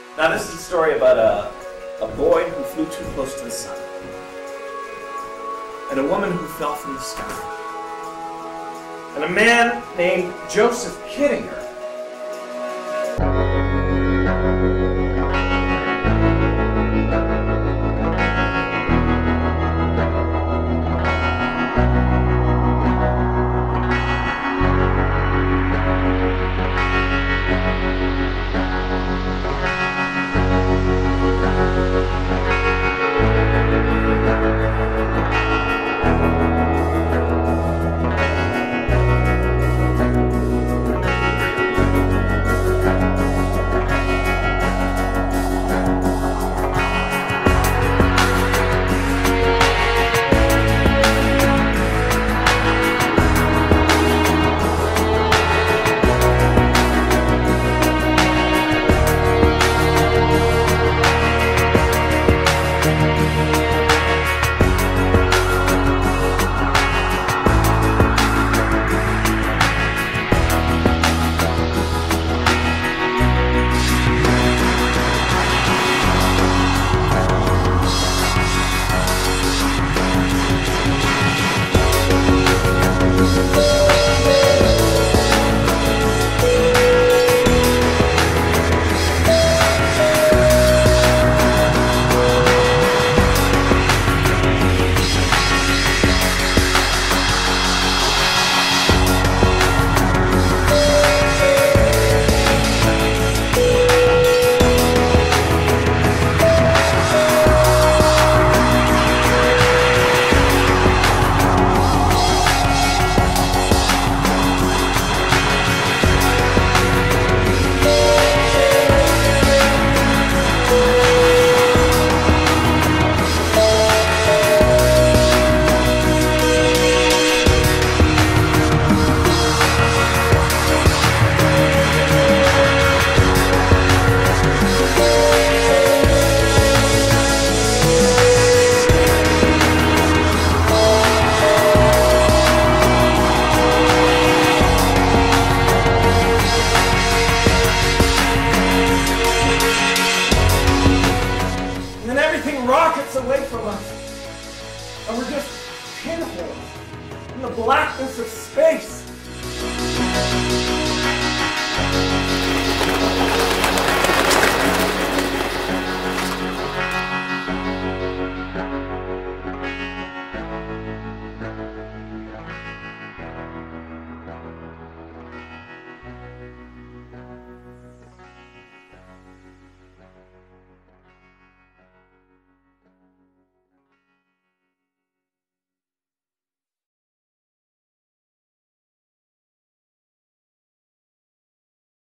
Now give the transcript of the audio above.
Now this is a story about a boy who flew too close to the sun, and a woman who fell from the sky, and a man named Joseph Kittinger. Rockets away from us, and we're just pinholes in the blackness of space.